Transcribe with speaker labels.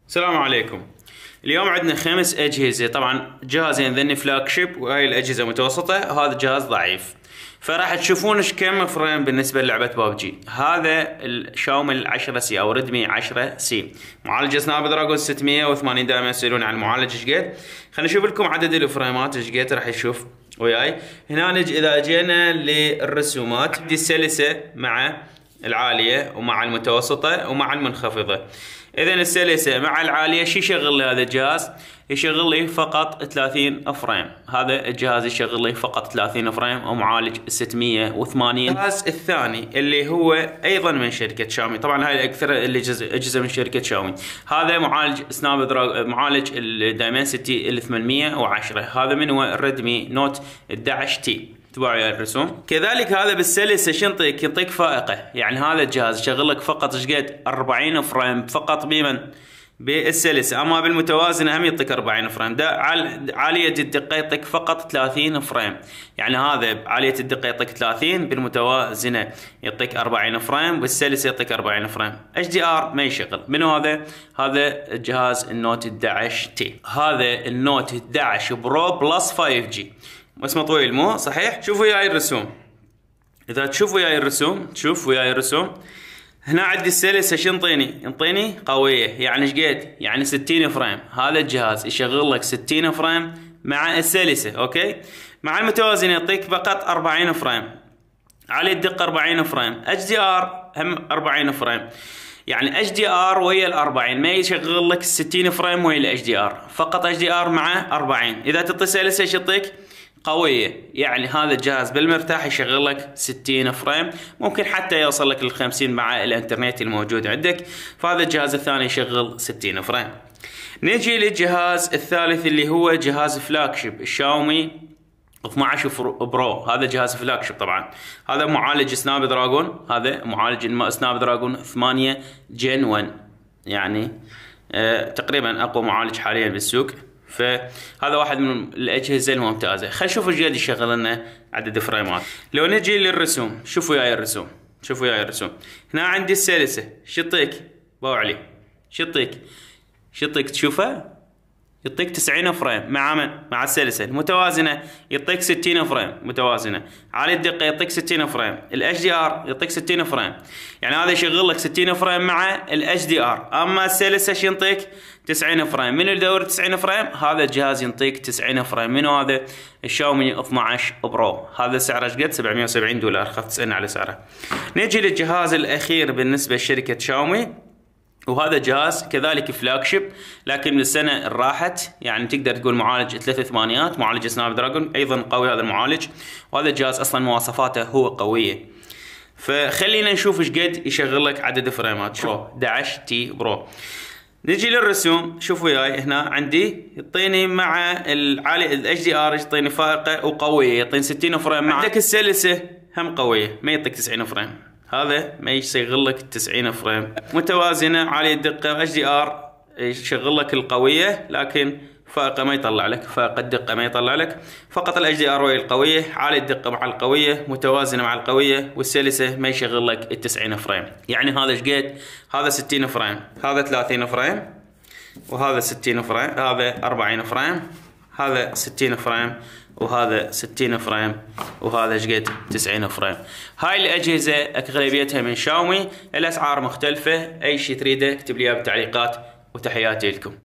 Speaker 1: السلام عليكم. اليوم عندنا 5 أجهزة، طبعا جهازين ذني فلاج شيب وهاي الأجهزة متوسطة وهذا جهاز ضعيف. فراح تشوفون ايش كم فريم بالنسبة للعبة بابجي. هذا الشاومي 10 سي او ريدمي 10 سي، معالج سناب دراجون 680. دائما يسألون عن المعالج ايش قد. خلينا نشوف لكم عدد الفريمات ايش قد راح يشوف وياي. هنا اذا جينا للرسومات دي السلسة مع العالية ومع المتوسطة ومع المنخفضة. اذا السلسة مع العالية شو يشغل لي هذا الجهاز؟ يشغل لي فقط 30 فريم. هذا الجهاز يشغل لي فقط 30 فريم ومعالج 680. الجهاز الثاني اللي هو ايضا من شركة شاومي، طبعا هاي اكثر الاجهزة من شركة شاومي. هذا معالج سناب دراجون، معالج الدايمنسيتي ال 810. هذا من هو الريدمي نوت 11 تي. تبعوا الرسوم. كذلك هذا بالسلسة شو ينطيك فائقة، يعني هذا الجهاز يشغل لك فقط ايش قد 40 فريم فقط بمن بالسلسة، اما بالمتوازنة هم يعطيك 40 فريم. ده عالية الدقة يعطيك فقط 30 فريم، يعني هذا عالية الدقة يعطيك 30، بالمتوازنة يعطيك 40 فريم، بالسلسة يعطيك 40 فريم. اتش دي ار ما يشغل. منو هذا؟ هذا الجهاز النوت 11 تي. هذا النوت 11 برو بلس 5 جي. اسمه طويل مو صحيح؟ شوفوا وياي الرسوم. اذا تشوفوا وياي الرسوم، تشوف وياي الرسوم. هنا عندي السلسة شو ينطيني قوية، يعني ايش قد؟ يعني 60 فريم. هذا الجهاز يشغل لك 60 فريم مع السلسة، اوكي؟ مع المتوازنة يعطيك فقط 40 فريم. عالية الدقة 40 فريم. اتش دي ار هم 40 فريم. يعني اتش دي ار ويا ال 40، ما يشغل لك 60 فريم ويا الاتش دي ار، فقط اتش دي ار مع 40. اذا تعطي سلسة ايش يعطيك؟ قوية. يعني هذا الجهاز بالمرتاح يشغل لك 60 فريم، ممكن حتى يوصل لك ل50 مع الانترنت الموجود عندك. فهذا الجهاز الثاني يشغل 60 فريم. نجي للجهاز الثالث اللي هو جهاز فلاج شيب الشاومي 12 برو. هذا جهاز فلاج شيب طبعا. هذا معالج سناب دراجون، هذا معالج سناب دراجون 8 جن 1، يعني تقريبا اقوى معالج حاليا بالسوق. فهذا واحد من الاجهزه الممتازه. خلينا نشوف ايش قاعد يشغل لنا عدد فريمات. لو نجي للرسوم، شوفوا وياي الرسوم، شوفوا وياي الرسوم. هنا عندي السلسه شو يعطيك؟ باو عليه شو يعطيك تشوفه؟ يعطيك 90 فريم مع السلسه. المتوازنه يعطيك 60 فريم متوازنه. عالي الدقه يعطيك 60 فريم. الاتش دي ار يعطيك 60 فريم. يعني هذا يشغل لك 60 فريم مع الاتش دي ار. اما السلسه شو ينطيك؟ 90 فريم. من يدور 90 فريم؟ هذا الجهاز ينطيك 90 فريم. منو هذا؟ الشاومي 12 برو. هذا سعره ايش قد؟ $770. خفت تسالني على سعره. نجي للجهاز الاخير بالنسبه لشركه شاومي، وهذا جهاز كذلك فلاج شيب، لكن من السنه اللي راحت، يعني تقدر تقول معالج 3 ثمانيات، معالج سناب دراجون ايضا قوي هذا المعالج. وهذا الجهاز اصلا مواصفاته هو قويه. فخلينا نشوف ايش قد يشغل لك عدد فريمات. برو 11 تي برو. نجي للرسوم، شوفوا وياي. هنا عندي يعطيني مع العالي الاتش دي ار يعطيني فائقه وقويه، يعطيني 60 فريم. عندك السلسه هم قويه، ما يعطيك 90 فريم. هذا ما يشغل لك 90 فريم. متوازنه، عاليه الدقه، اتش دي ار يشغل لك القويه، لكن فائقه ما يطلع لك، فائقه الدقه ما يطلع لك. فقط الاتش دي ار وهي القويه، عاليه الدقه مع القويه، متوازنه مع القويه، والسلسه ما يشغل لك ال 90 فريم. يعني هذا ايش قد؟ هذا 60 فريم، هذا 30 فريم، وهذا 60 فريم، هذا 40 فريم، هذا 60 فريم، وهذا 60 فريم، وهذا ايش قد؟ 90 فريم. هاي الاجهزه اغلبيتها من شاومي. الاسعار مختلفه. اي شيء تريده اكتب لي اياه بالتعليقات، وتحياتي لكم.